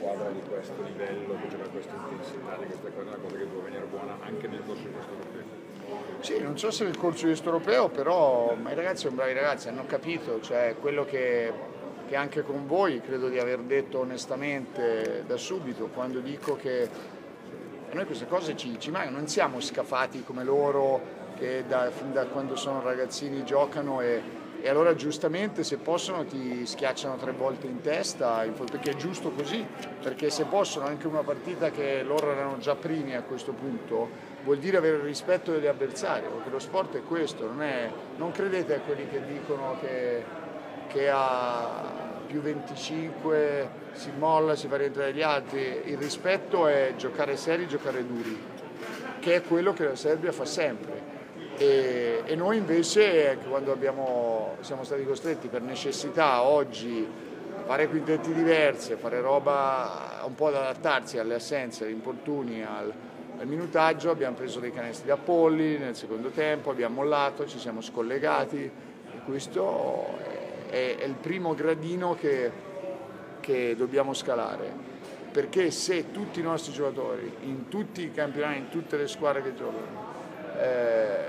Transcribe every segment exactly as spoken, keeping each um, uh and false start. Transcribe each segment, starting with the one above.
squadra di questo livello, che gioca a questa intensità, di queste cose, è una cosa che può venire buona anche nel corso di questo europeo. Sì, non so se nel corso di questo europeo, però ma i ragazzi sono bravi ragazzi, hanno capito, cioè quello che, che anche con voi credo di aver detto onestamente da subito, quando dico che a noi queste cose ci, ci mancano, non siamo scafati come loro che da, fin da quando sono ragazzini giocano e, e allora giustamente se possono ti schiacciano tre volte in testa, perché è giusto così, perché se possono anche una partita che loro erano già primi a questo punto vuol dire avere il rispetto degli avversari, perché lo sport è questo, non, è, non credete a quelli che dicono che, che a più venticinque si molla, si fa rientrare gli altri, il rispetto è giocare seri, giocare duri, che è quello che la Serbia fa sempre. E, e noi invece quando abbiamo, siamo stati costretti per necessità oggi a fare quintetti diversi, a fare roba un po' ad adattarsi alle assenze, agli infortuni, al, al minutaggio, abbiamo preso dei canestri da polli nel secondo tempo, abbiamo mollato, ci siamo scollegati e questo è, è il primo gradino che, che dobbiamo scalare, perché se tutti i nostri giocatori in tutti i campionati, in tutte le squadre che giocano eh,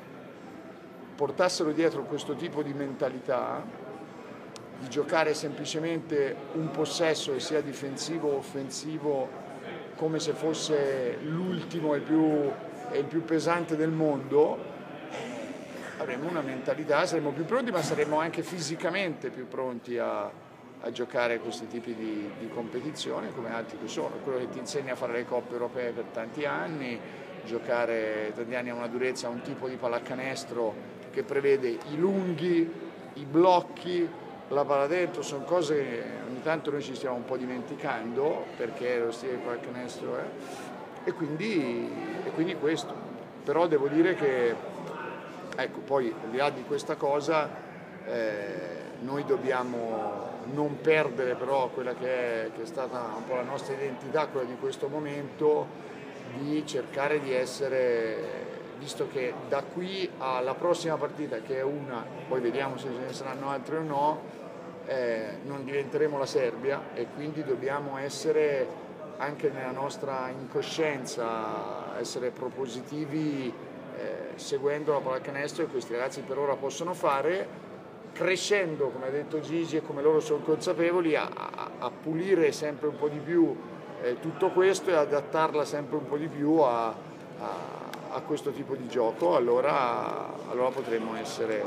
portassero dietro questo tipo di mentalità, di giocare semplicemente un possesso, e sia difensivo o offensivo, come se fosse l'ultimo e il più, il più pesante del mondo, avremmo una mentalità, saremmo più pronti, ma saremmo anche fisicamente più pronti a, a giocare questi tipi di, di competizione come altri che sono. Quello che ti insegna a fare le coppe europee per tanti anni, giocare tanti anni a una durezza, a un tipo di pallacanestro che prevede i lunghi, i blocchi, la palla dentro, sono cose che ogni tanto noi ci stiamo un po' dimenticando perché lo stile di pallacanestro è, e quindi, e quindi questo. Però devo dire che, ecco, poi al di là di questa cosa, eh, noi dobbiamo non perdere però quella che è, che è stata un po' la nostra identità, quella di questo momento, di cercare di essere, visto che da qui alla prossima partita, che è una, poi vediamo se ce ne saranno altre o no, eh, non diventeremo la Serbia e quindi dobbiamo essere anche nella nostra incoscienza, essere propositivi, eh, seguendo la pallacanestro che questi ragazzi per ora possono fare, crescendo, come ha detto Gigi, e come loro sono consapevoli, a, a, a pulire sempre un po' di più eh, tutto questo e adattarla sempre un po' di più a, a, a questo tipo di gioco, allora, allora potremo essere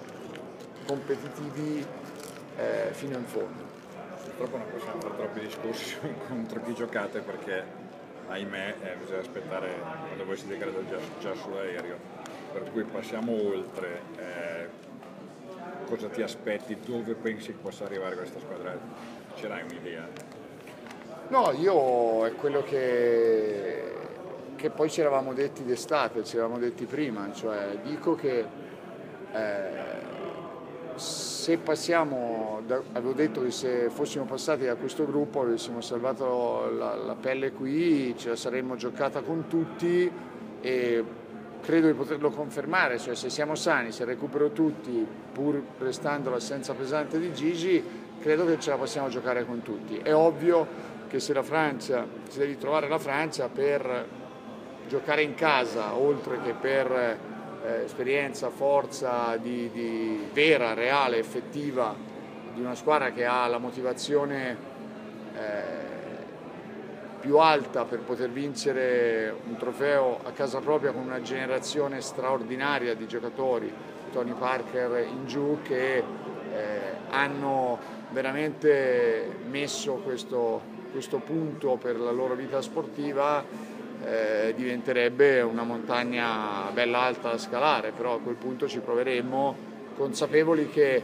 competitivi eh, fino in fondo. Purtroppo non possiamo fare troppi discorsi contro chi giocate perché, ahimè, eh, bisogna aspettare quando voi siete credo già, già sull'aereo, per cui passiamo oltre. Eh, cosa ti aspetti, dove pensi che possa arrivare questa squadra? Ce l'hai un'idea? No, io è quello che, che poi ci eravamo detti d'estate, ci eravamo detti prima, cioè dico che eh, se passiamo, da, avevo detto che se fossimo passati da questo gruppo avessimo salvato la, la pelle qui, ce la saremmo giocata con tutti e credo di poterlo confermare, cioè se siamo sani, se recupero tutti, pur restando l'assenza pesante di Gigi, credo che ce la possiamo giocare con tutti. È ovvio che se la Francia, si deve trovare la Francia per giocare in casa, oltre che per eh, esperienza, forza di, di vera, reale, effettiva, di una squadra che ha la motivazione eh, più alta per poter vincere un trofeo a casa propria con una generazione straordinaria di giocatori, Tony Parker in giù, che eh, hanno veramente messo questo, questo punto per la loro vita sportiva, eh, diventerebbe una montagna bella alta da scalare, però a quel punto ci proveremo consapevoli che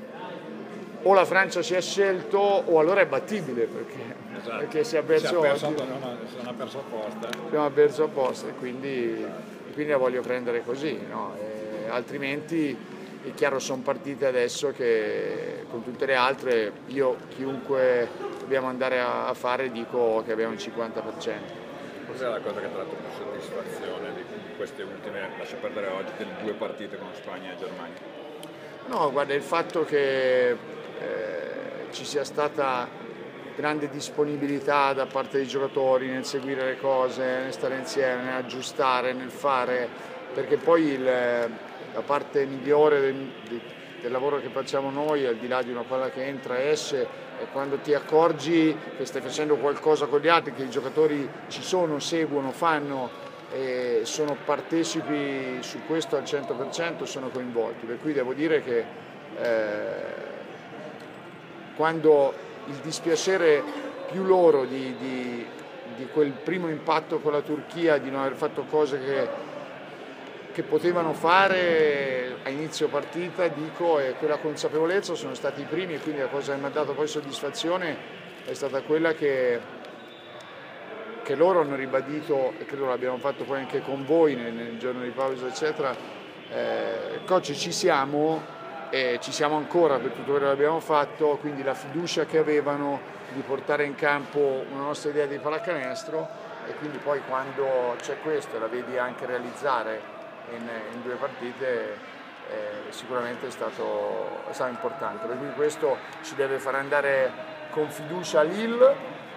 o la Francia ci ha scelto o allora è battibile, perché, esatto. perché si è perso, si è perso oggi, non ha, non ha perso apposta. Abbiamo perso apposta e quindi, quindi la voglio prendere così, no? E altrimenti è chiaro, sono partite adesso che con tutte le altre io chiunque dobbiamo andare a, a fare dico che abbiamo il cinquanta per cento. Cos'è la cosa che ti ha dato più soddisfazione di queste ultime, lascia perdere oggi, delle due partite con Spagna e Germania? No, guarda, il fatto che eh, ci sia stata grande disponibilità da parte dei giocatori nel seguire le cose, nel stare insieme, nel aggiustare, nel fare, perché poi il, la parte migliore del, del lavoro che facciamo noi, al di là di una palla che entra e esce, è quando ti accorgi che stai facendo qualcosa con gli altri, che i giocatori ci sono, seguono, fanno e sono partecipi su questo al cento per cento, sono coinvolti. Per cui devo dire che eh, quando il dispiacere più loro di, di, di quel primo impatto con la Turchia, di non aver fatto cose che, che potevano fare a inizio partita, dico, e quella consapevolezza sono stati i primi, e quindi la cosa che mi ha dato poi soddisfazione è stata quella che, che loro hanno ribadito, e credo l'abbiamo fatto poi anche con voi nel, nel giorno di pausa eccetera, eh, coach ci siamo, e ci siamo ancora per tutto quello che abbiamo fatto, quindi la fiducia che avevano di portare in campo una nostra idea di pallacanestro, e quindi poi quando c'è questo e la vedi anche realizzare in, in due partite eh, sicuramente è stato, è stato importante, per cui questo ci deve far andare con fiducia a Lille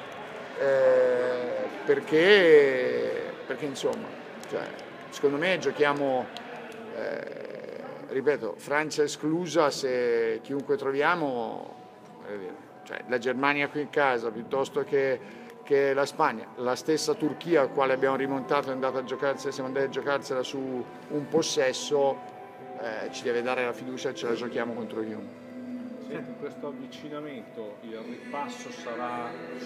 eh, perché, perché insomma cioè, secondo me giochiamo eh, ripeto, Francia esclusa, se chiunque troviamo, cioè la Germania qui in casa piuttosto che, che la Spagna, la stessa Turchia al quale abbiamo rimontato, è andata a giocarsela, siamo andati a giocarsela su un possesso, eh, ci deve dare la fiducia e ce la giochiamo contro chiunque. Senti, questo avvicinamento, il ripasso sarà